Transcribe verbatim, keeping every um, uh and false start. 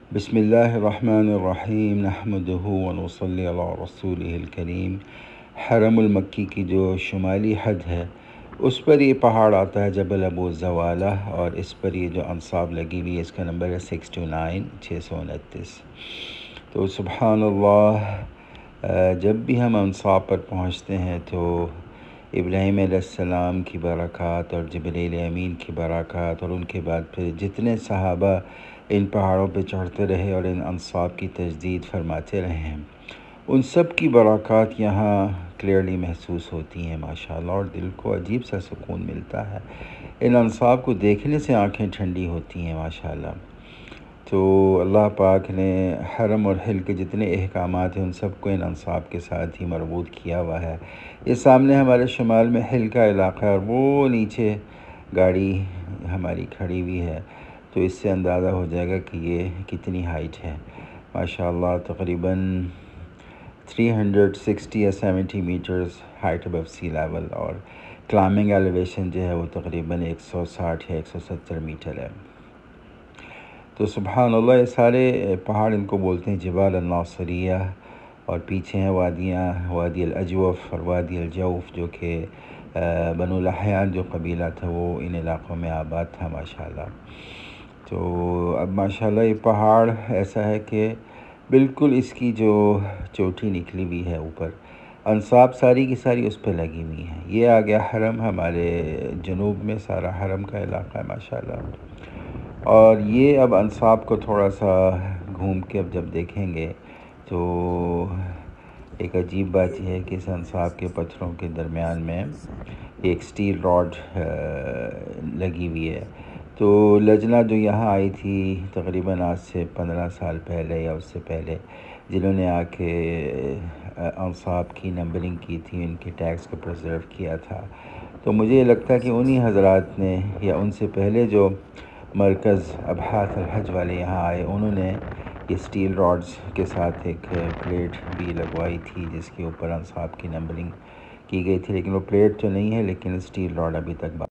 بسم اللہ الرحمن الرحیم نحمدہ ونصلی علی رسولہ الکریم۔ حرم المکی کی جو شمالی حد ہے اس پر یہ پہاڑ آتا ہے جبل ابو الزوالہ، اور اس پر یہ جو انصاب لگی ہوئی ہے اس کا نمبر ہے سکس ٹو نائن چھ سو انتیس۔ تو سبحان اللہ، جب بھی ہم انصاب پر پہنچتے ہیں تو ابراہیم علیہ السلام کی برکات اور جبریل امین کی برکات اور ان کے بعد پھر جتنے صحابہ ان پہاڑوں پہ چڑھتے رہے اور ان انصاب کی تجدید فرماتے رہے ہیں، ان سب کی برکات یہاں کلیئرلی محسوس ہوتی ہیں ماشاءاللہ، اور دل کو عجیب سا سکون ملتا ہے۔ ان انصاب کو دیکھنے سے آنکھیں ٹھنڈی ہوتی ہیں ماشاءاللہ۔ تو اللہ پاک نے حرم اور حل کے جتنے احکامات ہیں ان سب کو ان انصاب کے ساتھ ہی مربوط کیا ہوا ہے۔ یہ سامنے ہمارے شمال میں حل کا علاقہ ہے اور وہ نیچے گاڑی ہماری کھڑی ہوئی ہے، تو اس سے اندازہ ہو جائے گا کہ یہ کتنی ہائٹ ہے ماشاءاللہ۔ تقریباً تھری ہنڈریڈ سکسٹی یا seventy meters height above sea level, اور کلائمبنگ ایلیویشن جو ہے وہ تقریباً ایک سو ساٹھ یا ایک سو ستر میٹر ہے۔ تو سبحان اللہ، یہ سارے پہاڑ ان کو بولتے ہیں جبال الناصریہ، اور پیچھے ہیں وادیاں، وادی الاجوف اور وادی الجوف، جو کہ بنو لحیان جو قبیلہ تھا وہ ان علاقوں میں آباد تھا ماشاءاللہ۔ تو اب ماشاءاللہ یہ پہاڑ ایسا ہے کہ بالکل اس کی جو چوٹی نکلی ہوئی ہے اوپر، انصاب ساری کی ساری اس پہ لگی ہوئی ہیں۔ یہ آ گیا حرم، ہمارے جنوب میں سارا حرم کا علاقہ ہے ماشاءاللہ۔ اور یہ اب انصاب کو تھوڑا سا گھوم کے اب جب دیکھیں گے تو ایک عجیب بات یہ ہے کہ اس انصاب کے پتھروں کے درمیان میں ایک سٹیل راڈ لگی ہوئی ہے۔ تو لجنہ جو یہاں آئی تھی تقریباً آج سے پندرہ سال پہلے یا اس سے پہلے، جنہوں نے آ کے انصاب کی نمبرنگ کی تھی، ان کے ٹیگس کو پرزرو کیا تھا، تو مجھے یہ لگتا ہے کہ انہی حضرات نے یا ان سے پہلے جو مرکز ابحاث الحج والے یہاں آئے، انہوں نے یہ سٹیل راڈز کے ساتھ ایک پلیٹ بھی لگوائی تھی جس کے اوپر انصاب کی نمبرنگ کی گئی تھی، لیکن وہ پلیٹ تو نہیں ہے، لیکن سٹیل راڈ ابھی تک